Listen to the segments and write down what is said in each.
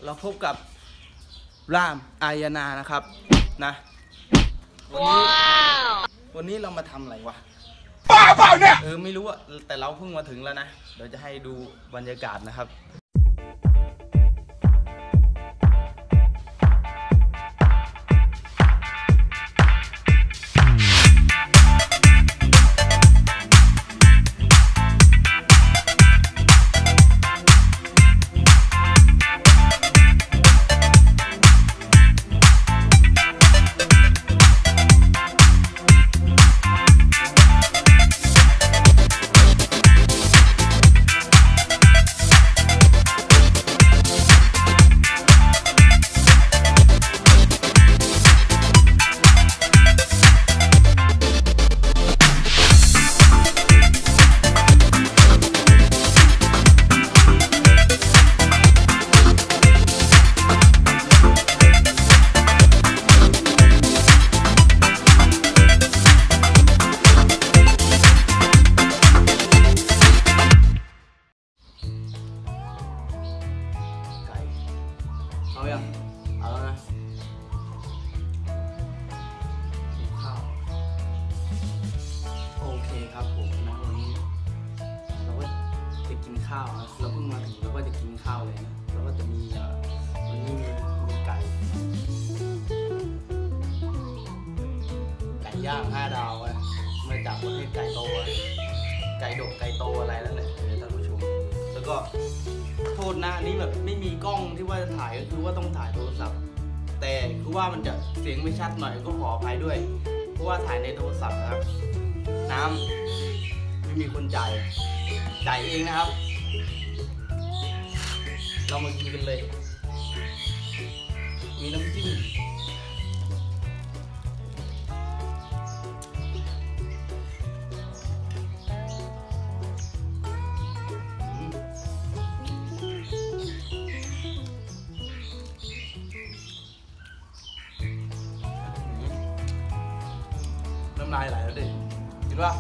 เราพบกับรามอายนานะครับนะวันนี้เรามาทำอะไรวะบ้าเปล่าเนี่ยไม่รู้อะแต่เราเพิ่งมาถึงแล้วนะเดี๋ยวจะให้ดูบรรยากาศนะครับเอาอย่างเอาแล้วนะกินข้าวโอเคครับผมนะวันนี้เราก็จะกินข้าวนะเราเพิ่งมาถึงเราก็จะกินข้าวเลยนะแล้วก็จะมีวันนี้มีไก่ย่าง5 ดาวนะมาจากประเทศไก่โตไก่ดกไก่โตอะไรนั่นแหละท่านผู้ชมแล้วก็โทษนะนี่แบบไม่มีกล้องที่ว่าจะถ่ายก็คือว่าต้องถ่ายโทรศัพท์แต่คือว่ามันจะเสียงไม่ชัดหน่อยก็ขออภัยด้วยเพราะว่าถ่ายในโทรศัพท์นะครับน้ำไม่มีคนจ่ายเองนะครับเรามากินกันเลยมีน้ำจิ้มน้ำลายไหลแล้วดิคิดว่า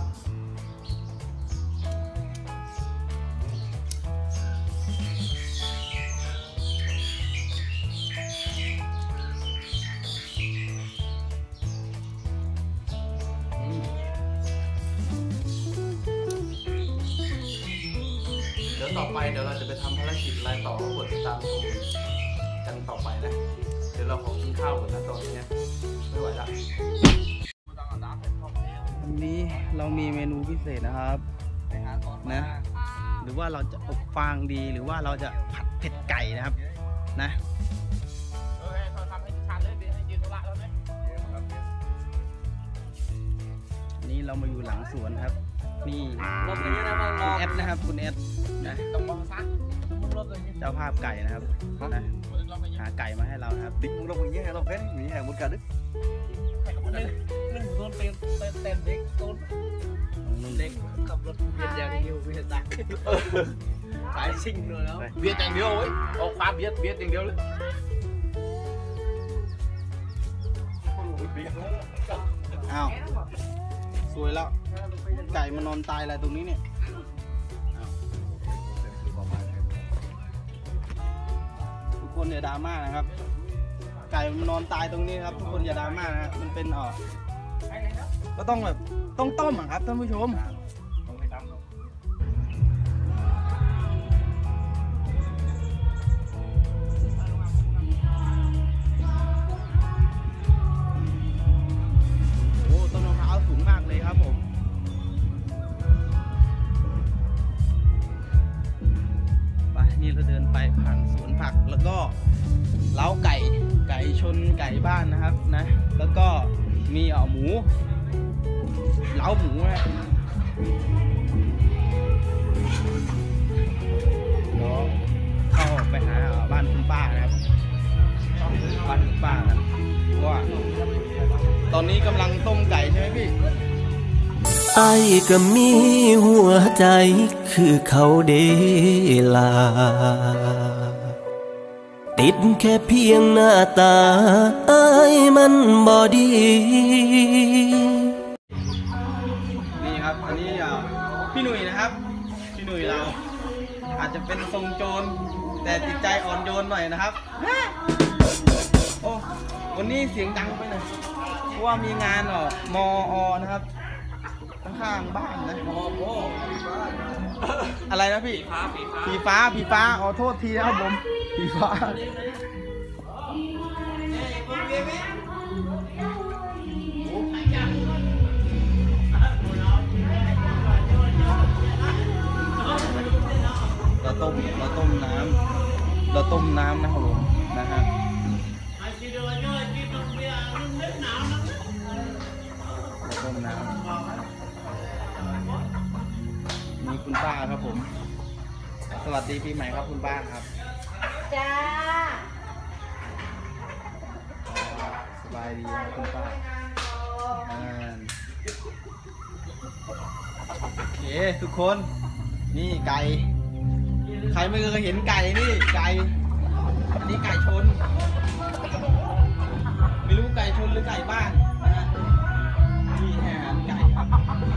เดี๋ยวต่อไปเดี๋ยวเราจะไปทำภารกิจอะไรต่อก็กดติดตามชมกันต่อไปนะเดี๋ยวเราขอกินข้าวก่อนนะตอนนี้ไม่ไหวละวันนี้เรามีเมนูพิเศษนะครับนะหรือว่าเราจะอบฟางดีหรือว่าเราจะผัดเผ็ดไก่นะครับนะนี่เรามาอยู่หลังสวนครับนี่คุณแอดนะครับคุณแอดนะเจ้าภาพไก่นะครับนะหาไก่มาให้เราครับติ๊กมุกเราอย่างเงี้ยเราเพชรมีแห่งมุกกันดินึ่งต้นเป็นเด็กต้นเด็กขับรถเบียดอย่างเดียวเบียดตักสายซิ่งเลยแล้วเบียดอย่างเดียวเว้ยออกความเบียดอย่างเดียวเลยอ้าวสวยแล้วไก่มันนอนตายอะไรตรงนี้เนี่ยทุกคนอย่าดราม่านะครับไก่มันนอนตายตรงนี้ครับทุกคนอย่าดราม่านะมันเป็นก็ต้องแบบต้องต้มครับท่านผู้ชมโอ้ต้นมะพร้าวสูงมากเลยครับผมไปนี่เราเดินไปผ่านสวนผักแล้วก็เล้าไก่ชนไก่บ้านนะครับนะแล้วก็มีหมูเล้าหมูนะเดี๋ยวเข้าไปหาบ้านคุณป้านะครับบ้านคุณป้านะว่าตอนนี้กำลังต้มไก่ใช่ไหมพี่ไอ้ก็มีหัวใจคือเขาเดลาติดแค่เพียงหน้าตาไอ้มันบ่ดีนี่ครับอันนี้พี่หนุ่ยนะครับพี่หนุ่ยเราอาจจะเป็นทรงโจรแต่จิตใจอ่อนโยนหน่อยนะครับโอ้วันนี้เสียงดังไปหน่อยเพราะว่ามีงานมอนะครับข้างๆบ้านนะอะไรนะพี่ผีฟ้าอ๋อโทษทีนะครับผมผีฟ้าเราต้มน้ำนะครับผมนะฮะเราต้มน้ำมีคุณป้าครับผมสวัสดีปีใหม่ครับคุณป้าครับจ้าสบายดีครับคุณป้าโอเคทุกคนนี่ไก่ใครไม่เคยเห็นไก่นี่ไก่อันนี้ไก่ชนไม่รู้ไก่ชนหรือไก่บ้านนะฮะนี่อาหารไก่ครับ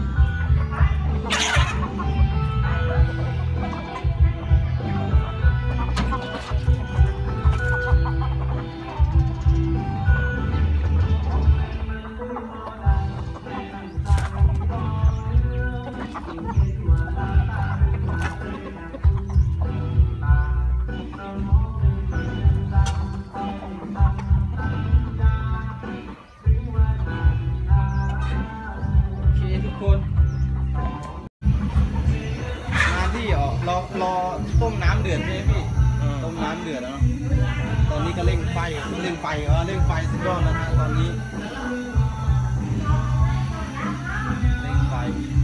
รอต้มน้ำเดือดใช่ไหมพี่ต้มน้ำเดือดแล้วเนาะตอนนี้ก็เร่งไฟสุดยอดแล้วนะตอนนี้เร่งไฟ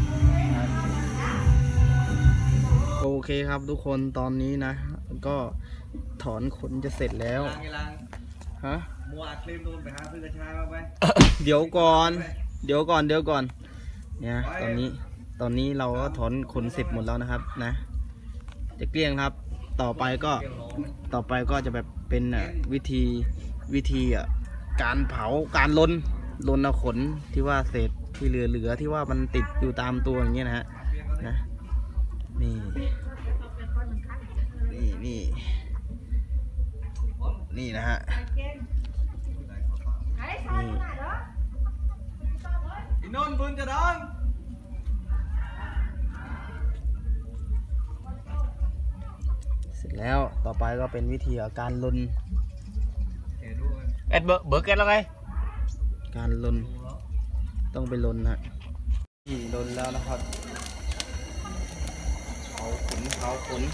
โอเคครับทุกคนตอนนี้นะก็ถอนขนจะเสร็จแล้วฮะมัวอัดคลิปนู่นไปหาซื้อกระชายมาไปเดี๋ยวก่อนเนี่ยตอนนี้เราก็ถอนขนเสร็จหมดแล้วนะครับนะจะเกลี้ยงครับต่อไปก็จะแบบเป็นวิธีการเผาการลนเอาขนที่ว่าเศษที่เหลือที่ว่ามันติดอยู่ตามตัวอย่างเงี้ยนะฮะนะนี่นะฮะนี่นนท์บุญจะดองเสร็จแล้วต่อไปก็เป็นวิธีการลนเบอร์เกตแล้วไงการลนต้องไปลนนะที่ลนแล้วนะครับเขาขน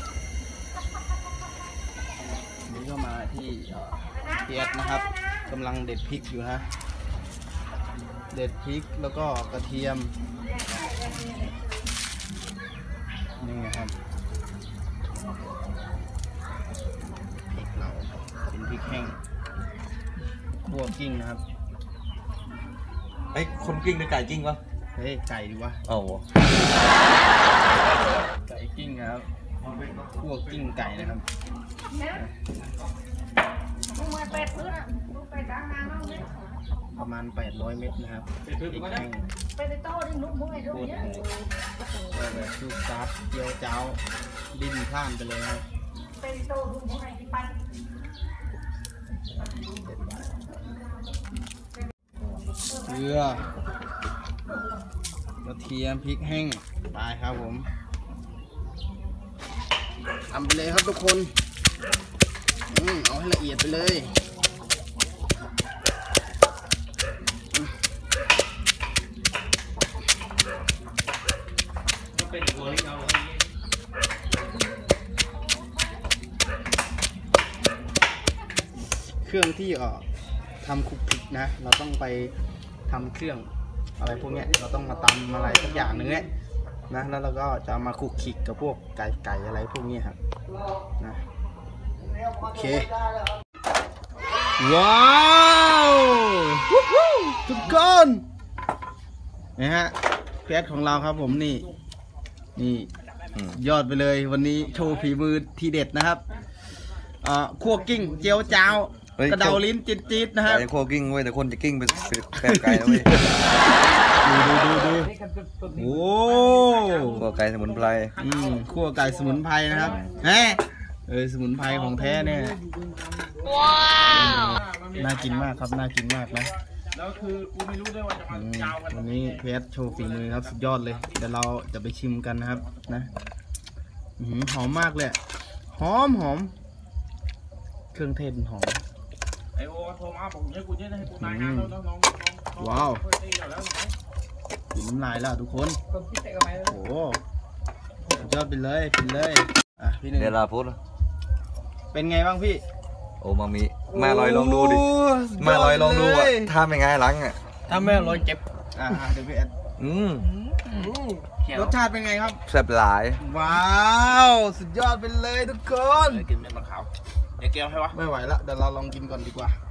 นี่ก็มาที่เพียรนะครับกำลังเด็ดพริกอยู่นะเด็ดพริกแล้วก็กระเทียมนี่นะครับพริกเราเป็นพริกแห้งคั่วกิ้งนะครับไอ้คนกิ้งหรือไก่กิ้งวะเฮ้ยไก่ดีวะเอาไก่กิ้งนะครับคั่วกิ้งไก่นะครับประมาณ800 เม็ดนะครับพริกแห้งโคตรแบบลูกซับเกี๊ยวเจ้าดิ้นข้ามไปเลยครับเกลือกระเทียมพริกแห้งไปครับผมทำไปเลยครับทุกคนเอาให้ละเอียดไปเลยเครื่องที่ทำคุกพริกนะเราต้องไปทำเครื่องอะไรพวกนี้เราต้องมาตำอะไรสักอย่างหนึ่งเนี่ยนะแล้วเราก็จะมาคุกคิกกับพวกไก่อะไรพวกนี้ครับนะโอเคว้าวทุกคนนะฮะแก๊สของเราครับผมนี่ยอดไปเลยวันนี้โชว์ฝีมือทีเด็ดนะครับคั่วกิ้งเจียวจ้าวกระเดาลิ้นจี๊ดๆนะฮะไก่คั่วกิ้งเว้ยแต่คนจะกิ้งเป็นแปลงไก่แล้วเว้ยดูโอ้พวกไก่สมุนไพรคั่วไก่สมุนไพรนะครับสมุนไพรของแท้เนี่ยว้าวน่ากินมากครับน่ากินมากนะแล้วคือกูไม่รู้ด้วยว่าจะมายาวกันวันนี้เพชรโชว์ฝีมือครับสุดยอดเลยเดี๋ยวเราจะไปชิมกันนะครับนะหอมมากเลยหอมเครื่องเทศหอมไอโอโทรมาผมให้กูให้กูนายงานน้องว้าวกินน้ำลายแล้วทุกคนโอ้โหสุดยอดไปเลยอ่ะพี่หนึ่งเดี๋ยวเราพูดเป็นไงบ้างพี่โอ้มามีแม่ลอยลองดูดิแม่ลอยลองดูอ่ะถ้าไม่ไงหลังอ่ะถ้าแม่ลอยเจ็บเดี๋ยวพี่แอดรสชาติเป็นไงครับแซ่บหลายว้าวสุดยอดไปเลยทุกคนกินเม็ดมะขามอย่าเกี่ยวให้วะไม่ไหวละเดี๋ยวเราลองกินก่อนดีกว่า